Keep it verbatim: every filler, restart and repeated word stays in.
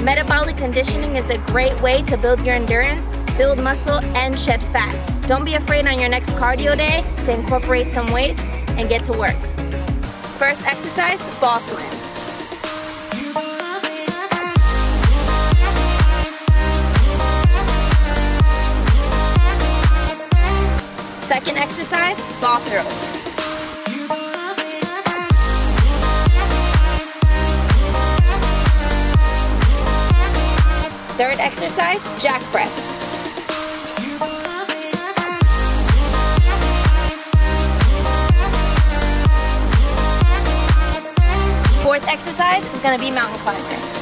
Metabolic conditioning is a great way to build your endurance, build muscle, and shed fat. Don't be afraid on your next cardio day to incorporate some weights and get to work. First exercise, ball slams. Second exercise, ball throws. Third exercise, jack press. Fourth exercise is going to be mountain climbers.